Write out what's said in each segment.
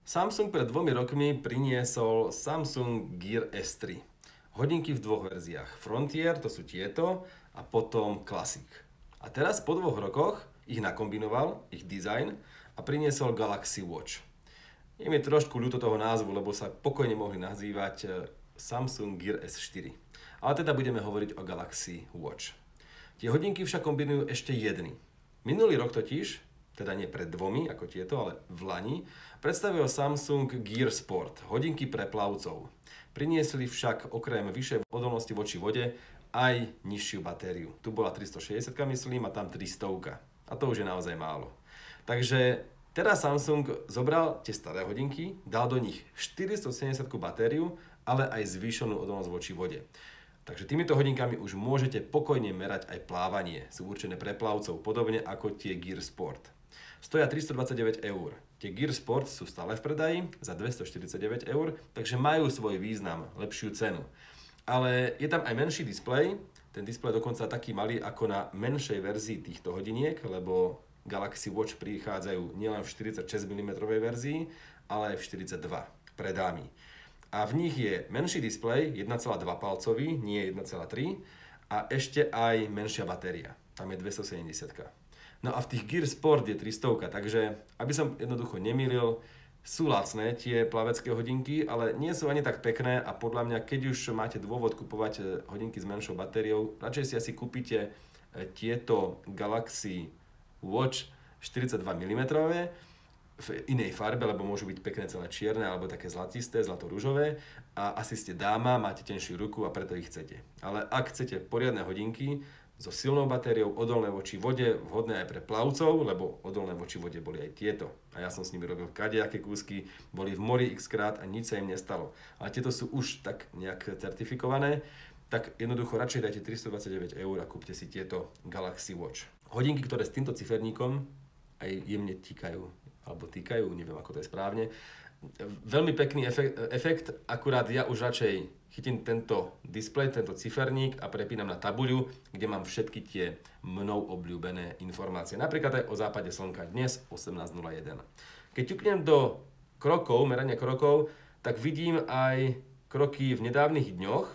Samsung pred 2 rokmi priniesol Samsung Gear S3. Hodinky v dvoch verziách. Frontier, to sú tieto, a potom Classic. A teraz po 2 rokoch ich nakombinoval, ich design, a priniesol Galaxy Watch. Je mi trošku ľúto toho názvu, lebo sa pokojne mohli nazývať Samsung Gear S4. Ale teda budeme hovoriť o Galaxy Watch. Tie hodinky však kombinujú ešte jedny. Minulý rok totiž, teda nie pred 2 ako tieto, ale v lani, predstavil Samsung Gear Sport, hodinky pre plavcov. Priniesli však okrem vyššej odolnosti voči vode aj nižšiu batériu. Tu bola 360, myslím, a tam 300. A to už je naozaj málo. Takže teraz Samsung zobral tie staré hodinky, dal do nich 470 batériu, ale aj zvýšenú odolnosť voči vode. Takže týmito hodinkami už môžete pokojne merať aj plávanie. Sú určené pre plavcov, podobne ako tie Gear Sport. Stoja 329 €. Tie Gear Sport sú stále v predaji za 249 €, takže majú svoj význam, lepšiu cenu. Ale je tam aj menší displej, ten displej dokonca taký malý ako na menšej verzii týchto hodiniek, lebo Galaxy Watch prichádzajú nielen v 46 mm verzii, ale aj v 42 pre dámy. A v nich je menší displej, 1,2 palcový, nie 1,3, a ešte aj menšia batéria, tam je 270. No a v tých Gear Sport je 300, takže aby som jednoducho nemýlil, sú lacné tie plavecké hodinky, ale nie sú ani tak pekné a podľa mňa, keď už máte dôvod kupovať hodinky s menšou batériou, radšej si asi kúpite tieto Galaxy Watch 42 mm v inej farbe, lebo môžu byť pekné celé čierne alebo také zlatisté, zlato-ružové, a asi ste dáma, máte tenšiu ruku a preto ich chcete. Ale ak chcete poriadne hodinky so silnou batériou, odolné voči vode, vhodné aj pre plavcov, lebo odolné voči vode boli aj tieto. A ja som s nimi robil kadejaké kúsky, boli v mori x-krát a nič sa im nestalo. Ale tieto sú už tak nejak certifikované, tak jednoducho radšej dajte 329 € a kúpte si tieto Galaxy Watch. Hodinky, ktoré s týmto ciferníkom aj jemne týkajú, neviem ako to je správne. Veľmi pekný efekt, akurát ja už radšej chytím tento displej, tento ciferník a prepínam na tabuľu, kde mám všetky tie mnou obľúbené informácie. Napríklad aj o západe slnka dnes 18:01. Keď ťuknem do krokov, merania krokov, tak vidím aj kroky v nedávnych dňoch,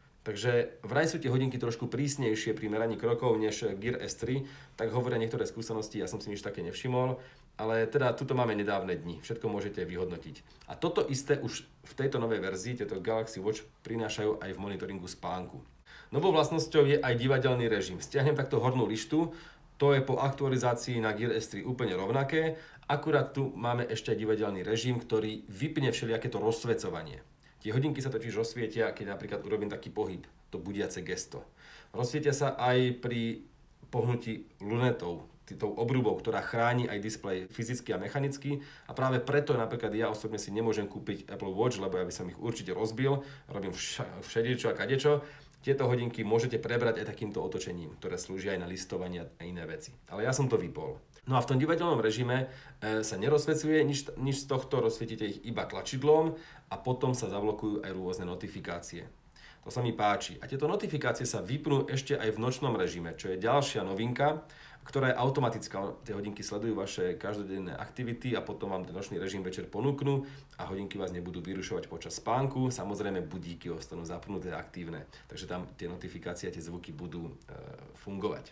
takže vraj sú tie hodinky trošku prísnejšie pri meraní krokov než Gear S3, tak hovoria niektoré skúsenosti, ja som si nič také nevšimol. Ale teda tuto máme nedávne dni, všetko môžete vyhodnotiť. A toto isté už v tejto novej verzii, tieto Galaxy Watch prinášajú aj v monitoringu spánku. Novou vlastnosťou je aj divadelný režim. Stiahnem takto hornú lištu, to je po aktualizácii na Gear S3 úplne rovnaké, akurát tu máme ešte aj divadelný režim, ktorý vypne všelijaké to rozsvecovanie. Tie hodinky sa totiž rozsvietia, keď napríklad urobím taký pohyb, to budiace gesto. Rozsvietia sa aj pri pohnutí lunetou, tou obrubou, ktorá chráni aj displej fyzicky a mechanicky, a práve preto napríklad ja osobne si nemôžem kúpiť Apple Watch, lebo ja by som ich určite rozbil, robím všeličo a kadečo. Tieto hodinky môžete prebrať aj takýmto otočením, ktoré slúžia aj na listovanie a iné veci. Ale ja som to vypol. No a v tom divadelnom režime sa nerozsvecuje nič z tohto, rozsvietite ich iba tlačidlom a potom sa zablokujú aj rôzne notifikácie. To sa mi páči. A tieto notifikácie sa vypnú ešte aj v nočnom režime, čo je ďalšia novinka, ktorá je automatická. Tie hodinky sledujú vaše každodenné aktivity a potom vám ten nočný režim večer ponúknú a hodinky vás nebudú vyrušovať počas spánku. Samozrejme budíky ostanú zapnuté a aktívne, takže tam tie notifikácie a tie zvuky budú fungovať.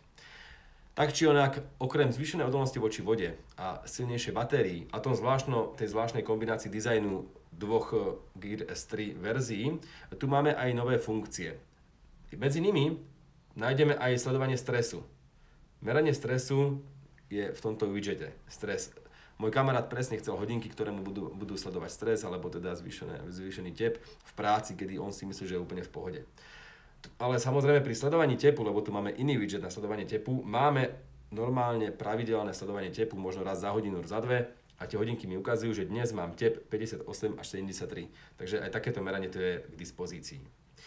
Tak či onak, okrem zvýšenej odolnosti voči vode a silnejšej batérii a tej zvláštnej kombinácii dizajnu dvoch Gear S3 verzií, tu máme aj nové funkcie. Medzi nimi nájdeme aj sledovanie stresu. Meranie stresu je v tomto widgete. Stres. Môj kamarát presne chcel hodinky, ktoré mu budú sledovať stres, alebo teda zvýšený tep v práci, kedy on si myslí, že je úplne v pohode. Ale samozrejme pri sledovaní tepu, lebo tu máme iný widget na sledovanie tepu, máme normálne pravidelné sledovanie tepu, možno raz za hodinu, za dve, a tie hodinky mi ukazujú, že dnes mám tep 58 až 73. Takže aj takéto meranie to je k dispozícii.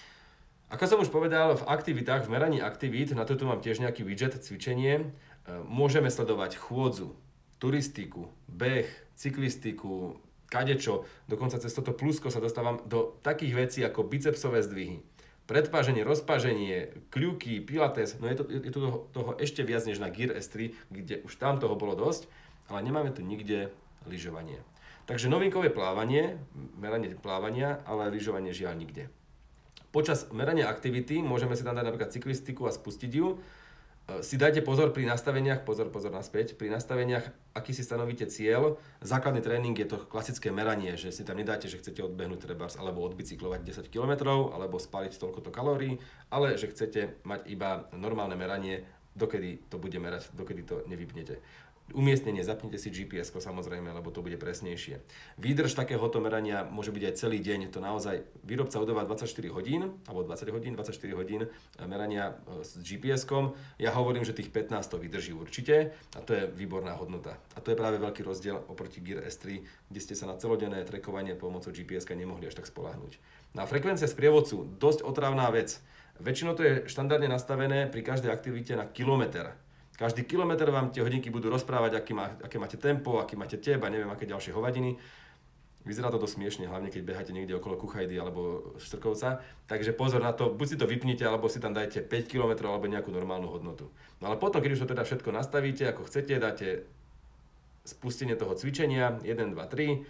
Ako som už povedal, v aktivitách, v meraní aktivít, na to tu mám tiež nejaký widget, cvičenie, môžeme sledovať chôdzu, turistiku, beh, cyklistiku, kadečo, dokonca cez toto plusko sa dostávam do takých vecí ako bicepsové zdvihy, predpáženie, rozpáženie, kľúky, pilates, no je tu toho ešte viac než na Gear S3, kde už tam toho bolo dosť, ale nemáme tu nikde lyžovanie. Takže novinkové plávanie, meranie plávania, ale lyžovanie žiaľ nikde. Počas merania aktivity môžeme si tam dať napríklad cyklistiku a spustiť ju. Si dajte pozor pri nastaveniach, pozor naspäť, pri nastaveniach, aký si stanovíte cieľ. Základný tréning je to klasické meranie, že si tam nedáte, že chcete odbehnúť trebárs alebo odbicyklovať 10 km alebo spáliť toľkoto kalórií, ale že chcete mať iba normálne meranie, dokedy to bude merať, dokedy to nevypnete. Umiestnenie, zapnite si GPS-ko samozrejme, lebo to bude presnejšie. Výdrž takéhoto merania môže byť aj celý deň, to naozaj výrobca udáva 24 hodín, alebo 20 hodín, 24 hodín merania s GPS-kom. Ja hovorím, že tých 15 to vydrží určite a to je výborná hodnota. A to je práve veľký rozdiel oproti Gear S3, kde ste sa na celodenné trackovanie pomocou GPS-ka nemohli až tak spoľahnúť. Na frekvencia sprievodcu, dosť otravná vec. Väčšinou to je štandardne nastavené pri každej aktivite na kilometr. Každý kilometr vám tie hodinky budú rozprávať, aké máte tempo, aký máte tep a neviem, aké ďalšie hovadiny. Vyzerá to dosť smiešne, hlavne keď beháte niekde okolo Kuchajdy alebo Štrkovca. Takže pozor na to, buď si to vypnite, alebo si tam dajte 5 km alebo nejakú normálnu hodnotu. No ale potom, keď už to teda všetko nastavíte, ako chcete, dáte spustenie toho cvičenia, 1, 2, 3.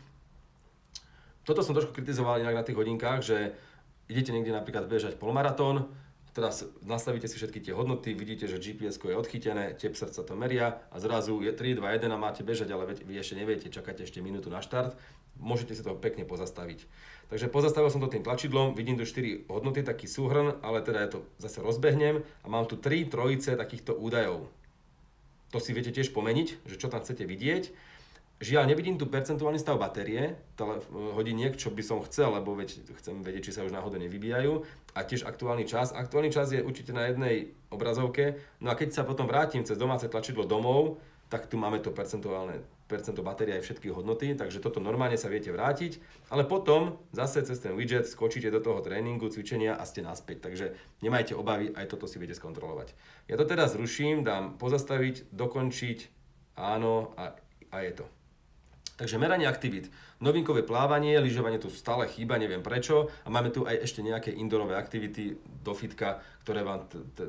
Toto som trošku kritizoval inak na tých hodinkách, že idete niekde napríklad bežať polmaratón, teraz nastavíte si všetky tie hodnoty, vidíte, že GPS-ko je odchytené, tep srdca to meria a zrazu je 3, 2, 1 a máte bežať, ale vy ešte neviete, čakáte ešte minútu na štart, môžete si to pekne pozastaviť. Takže pozastavil som to tým tlačidlom, vidím tu 4 hodnoty, taký súhrn, ale teda ja to zase rozbehnem a mám tu 3 trojice takýchto údajov. To si viete tiež pomeniť, že čo tam chcete vidieť. Žiaľ, nevidím tu percentuálny stav batérie, hodiniek, čo by som chcel, lebo chcem vedieť, či sa už náhodou nevybíjajú. A tiež aktuálny čas. Aktuálny čas je určite na jednej obrazovke. No a keď sa potom vrátim cez domáce tlačidlo domov, tak tu máme to percento batérie aj všetky hodnoty, takže toto normálne sa viete vrátiť. Ale potom zase cez ten widget skočíte do toho tréningu, cvičenia a ste naspäť. Takže nemajte obavy, aj toto si viete skontrolovať. Ja to teda zruším, dám pozastaviť, dokončiť, áno a je to. Takže meranie aktivít, novinkové plávanie, lyžovanie tu stále chýba, neviem prečo. A máme tu aj ešte nejaké indoorové aktivity do fitka, ktoré vám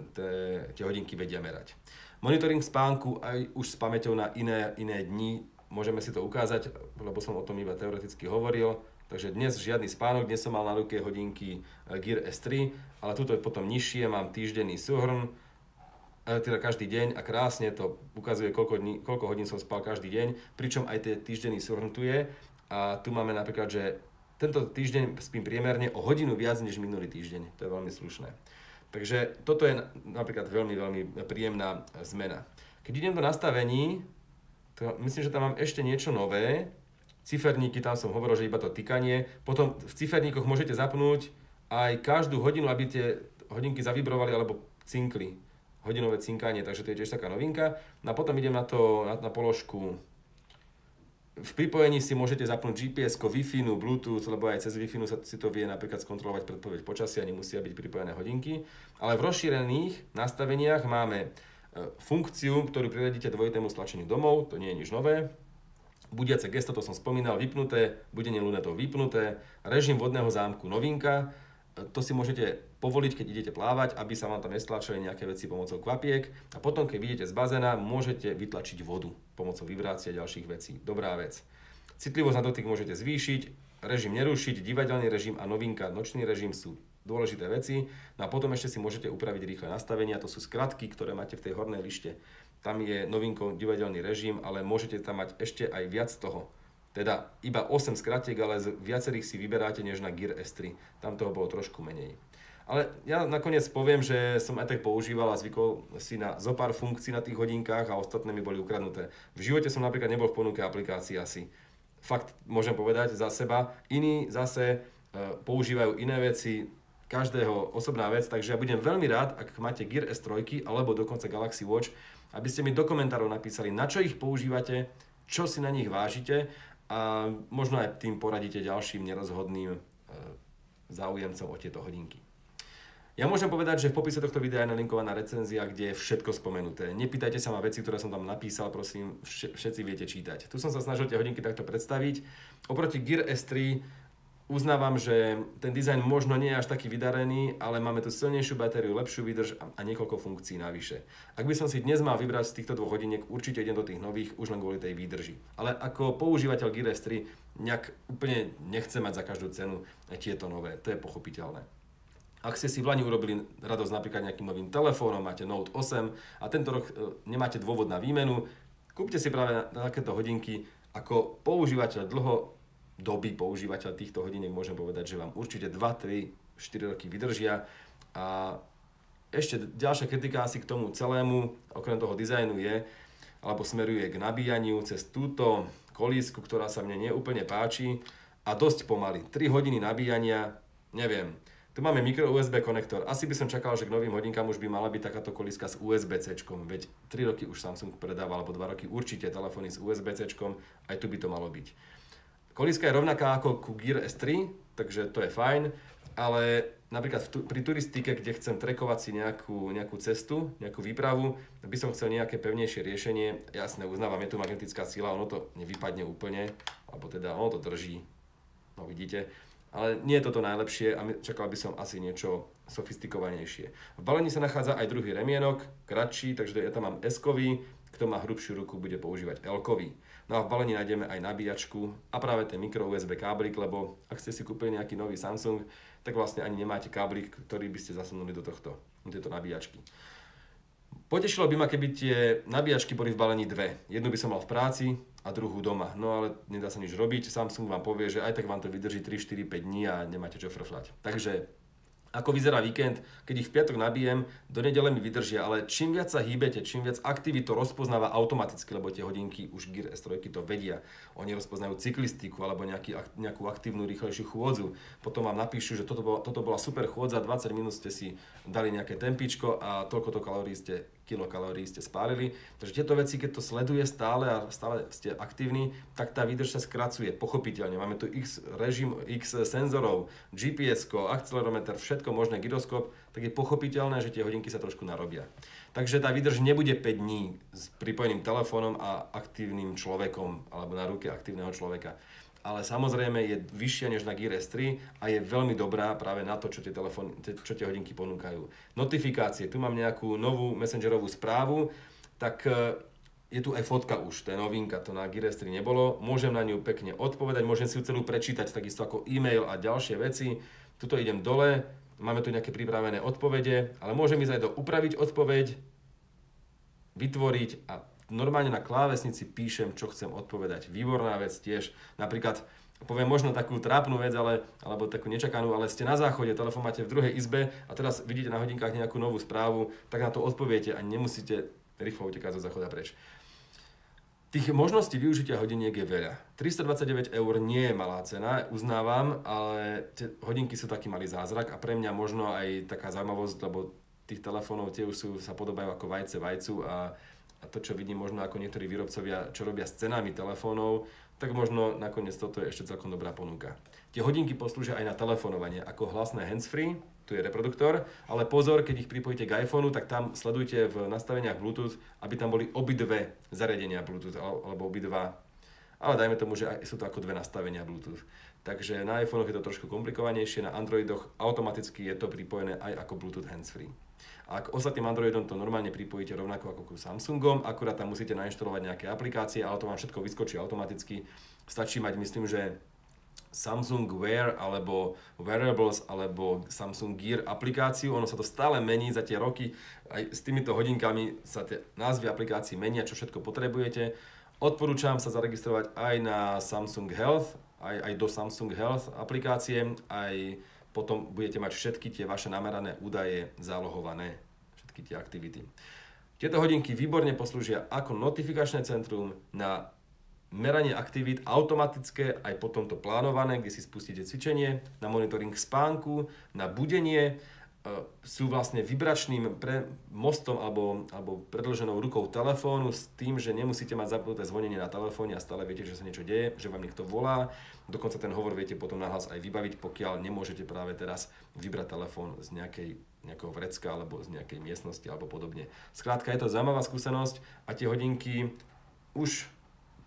tie hodinky vedia merať. Monitoring spánku aj už s pamäťou na iné dni, môžeme si to ukázať, lebo som o tom iba teoreticky hovoril. Takže dnes žiadny spánok, dnes som mal na ruke hodinky Gear S3, ale tuto je potom nižšie, mám týždenný súhrn, teda každý deň a krásne to ukazuje, koľko hodín som spal každý deň, pričom aj tie týždenný súhrn tu je a tu máme napríklad, že tento týždeň spím priemerne o hodinu viac než minulý týždeň, to je veľmi slušné. Takže toto je napríklad veľmi, veľmi príjemná zmena. Keď idem do nastavení, to myslím, že tam mám ešte niečo nové, ciferníky, tam som hovoril, že iba to tykanie, potom v ciferníkoch môžete zapnúť aj každú hodinu, aby tie hodinky zavibrovali alebo cinkli. Hodinové cinkanie, takže to je tiež taká novinka. No a potom idem na položku. V pripojení si môžete zapnúť GPS-ko, Wi-Fi, Bluetooth, lebo aj cez Wi-Fi si to vie napríklad skontrolovať predpoveď počasia, nemusia byť pripojené hodinky. Ale v rozšírených nastaveniach máme funkciu, ktorú priradíte dvojitému stlačeniu domov, to nie je nič nové. Budiace gesto, to som spomínal, vypnuté, budenie lunetov vypnuté, režim vodného zámku novinka. To si môžete povoliť, keď idete plávať, aby sa vám tam nestlačili nejaké veci pomocou kvapiek. A potom, keď vidíte z bazéna, môžete vytlačiť vodu pomocou vibrácie a ďalších vecí. Dobrá vec. Citlivosť na dotyk môžete zvýšiť, režim nerušiť, divadelný režim a novinka nočný režim sú dôležité veci. No a potom ešte si môžete upraviť rýchle nastavenia, to sú skratky, ktoré máte v tej hornej lište. Tam je novinkou divadelný režim, ale môžete tam mať ešte aj viac toho. Teda iba 8 skratiek, ale z viacerých si vyberáte než na Gear S3. Tam toho bolo trošku menej. Ale ja nakoniec poviem, že som aj tak používal a zvykol si na zopár funkcií na tých hodinkách a ostatné mi boli ukradnuté. V živote som napríklad nebol v ponuke aplikácií asi. Fakt môžem povedať za seba. Iní zase používajú iné veci, každého osobná vec, takže ja budem veľmi rád, ak máte Gear S3 alebo dokonca Galaxy Watch, aby ste mi do komentárov napísali, na čo ich používate, čo si na nich vážite a možno aj tým poradíte ďalším nerozhodným záujemcom o tieto hodinky. Ja môžem povedať, že v popise tohto videa je nalinkovaná recenzia, kde je všetko spomenuté. Nepýtajte sa ma veci, ktoré som tam napísal, prosím, všetci viete čítať. Tu som sa snažil tie hodinky takto predstaviť. Oproti Gear S3 Uznávam, že ten dizajn možno nie je až taký vydarený, ale máme tu silnejšiu batériu, lepšiu výdrž a niekoľko funkcií navyše. Ak by som si dnes mal vybrať z týchto 2 hodiniek, určite idem do tých nových už len kvôli tej výdrži. Ale ako používateľ Gear S3 nejak úplne nechcem mať za každú cenu tieto nové, to je pochopiteľné. Ak ste si v lani urobili radosť napríklad nejakým novým telefónom, máte Note 8 a tento rok nemáte dôvod na výmenu, kúpte si práve na takéto hodinky. Ako používateľ doby používateľ týchto hodiniek môžem povedať, že vám určite 2, 3, 4 roky vydržia. A ešte ďalšia kritika asi k tomu celému, okrem toho dizajnu je, alebo smeruje k nabíjaniu cez túto kolísku, ktorá sa mne neúplne páči a dosť pomaly. 3 hodiny nabíjania, neviem. Tu máme micro USB konektor. Asi by som čakal, že k novým hodinkám už by mala byť takáto kolíska s USB-C-čkom. Veď 3 roky už Samsung predával, alebo 2 roky určite telefóny s USB-C-čkom, aj tu by to malo byť. Kolíska je rovnaká ako ku Gear S3, takže to je fajn, ale napríklad pri turistike, kde chcem trackovať si nejakú cestu, nejakú výpravu, by som chcel nejaké pevnejšie riešenie. Jasné, uznávam, je tu magnetická sila, ono to nevypadne úplne, alebo teda ono to drží, no vidíte. Ale nie je toto najlepšie a čakal by som asi niečo sofistikovanejšie. V balení sa nachádza aj druhý remienok, kratší, takže ja tam mám S-kový, kto má hrubšiu ruku, bude používať L-kový. No a v balení nájdeme aj nabíjačku a práve ten micro USB káblik, lebo ak ste si kúpili nejaký nový Samsung, tak vlastne ani nemáte káblik, ktorý by ste zasunuli do tejto nabíjačky. Potešilo by ma, keby tie nabíjačky boli v balení 2. Jednu by som mal v práci a druhú doma. No ale nedá sa nič robiť. Samsung vám povie, že aj tak vám to vydrží 3, 4, 5 dní a nemáte čo frflať. Takže ako vyzerá víkend, keď ich v piatok nabijem, do nedele mi vydržia, ale čím viac sa hýbete, čím viac aktivít to rozpoznáva automaticky, lebo tie hodinky už Gear S3 to vedia. Oni rozpoznajú cyklistiku alebo nejakú aktívnu, rýchlejšiu chôdzu. Potom vám napíšu, že toto bola super chôdza, 20 minút ste si dali nejaké tempičko a toľko kilokalórií ste spálili. Takže tieto veci, keď to sleduje stále a stále ste aktívni, tak tá výdrž sa skracuje, pochopiteľne. Máme tu X senzorov, GPS-ko, akcelerometer, všetko možné, gyroskop, tak je pochopiteľné, že tie hodinky sa trošku narobia. Takže tá výdrž nebude 5 dní s pripojeným telefónom a aktívnym človekom, alebo na ruke aktívneho človeka. Ale samozrejme je vyššia než na Gear S3 a je veľmi dobrá práve na to, čo tie hodinky ponúkajú. Notifikácie, tu mám nejakú novú messengerovú správu, tak je tu aj fotka už, to je novinka, to na Gear S3 nebolo. Môžem na ňu pekne odpovedať, môžem si ju celú prečítať, takisto ako e-mail a ďalšie veci. Tuto idem dole, máme tu nejaké pripravené odpovede, ale môžem ísť aj do upraviť odpoveď, vytvoriť a normálne na klávesnici píšem, čo chcem odpovedať. Výborná vec tiež. Napríklad, poviem možno takú trápnu vec, alebo takú nečakanú, ale ste na záchode, telefón máte v druhej izbe a teraz vidíte na hodinkách nejakú novú správu, tak na to odpoviete a nemusíte rýchlo utekať zo záchoda preč. Tých možností využitia hodiniek je veľa. 329 € nie je malá cena, uznávam, ale tie hodinky sú taký malý zázrak a pre mňa možno aj taká zaujímavosť, lebo tých telefónov tie už sa podobajú ako vajce vajcu a to, čo vidím možno ako niektorí výrobcovia, čo robia s cenami telefónov, tak možno nakoniec toto je ešte celkom dobrá ponuka. Tie hodinky poslúžia aj na telefonovanie ako hlasné handsfree, tu je reproduktor, ale pozor, keď ich pripojíte k iPhoneu, tak tam sledujte v nastaveniach Bluetooth, aby tam boli obidve zariadenia Bluetooth, alebo obidva, ale dajme tomu, že sú to ako dve nastavenia Bluetooth. Takže na iPhonech je to trošku komplikovanejšie, na Androidoch automaticky je to pripojené aj ako Bluetooth handsfree. A k ostatným Androidom to normálne pripojíte rovnako ako ku Samsungom, akurát tam musíte nainštalovať nejaké aplikácie, ale to vám všetko vyskočí automaticky. Stačí mať, myslím, že Samsung Wear alebo Wearables alebo Samsung Gear aplikáciu, ono sa to stále mení za tie roky, aj s týmito hodinkami sa tie názvy aplikácií menia, čo všetko potrebujete. Odporúčam sa zaregistrovať aj na Samsung Health, aj do Samsung Health aplikácie, aj potom budete mať všetky tie vaše namerané údaje zálohované, všetky tie aktivity. Tieto hodinky výborne poslúžia ako notifikačné centrum na meranie aktivít automatické, aj potom to plánované, kde si spustíte cvičenie, na monitoring spánku, na budenie, sú vlastne vibračným mostom alebo predĺženou rukou telefónu s tým, že nemusíte mať zapnuté zvonenie na telefóne a stále viete, že sa niečo deje, že vám niekto volá. Dokonca ten hovor viete potom nahlas aj vybaviť, pokiaľ nemôžete práve teraz vybrať telefón z nejakého vrecka alebo z nejakej miestnosti alebo podobne. Skrátka je to zaujímavá skúsenosť a tie hodinky už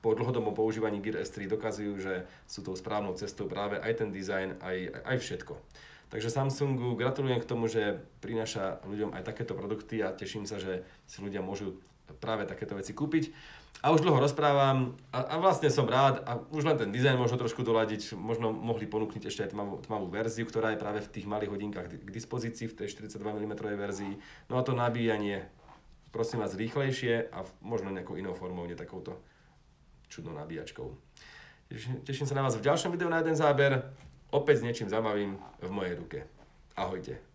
po dlhodobom používaní Gear S3 dokazujú, že sú tou správnou cestou práve aj ten dizajn, aj všetko. Takže Samsungu gratulujem k tomu, že prináša ľuďom aj takéto produkty a teším sa, že si ľudia môžu práve takéto veci kúpiť. A už dlho rozprávam a vlastne som rád a už len ten dizajn možno trošku doladiť, možno mohli ponúknuť ešte aj tmavú verziu, ktorá je práve v tých malých hodinkách k dispozícii, v tej 42 mm verzii. No a to nabíjanie, prosím vás, rýchlejšie a možno nejakou inou formou, nie takouto čudnou nabíjačkou. Teším sa na vás v ďalšom videu na jeden záber, opäť s niečím zaujímavým v mojej ruke. Ahojte.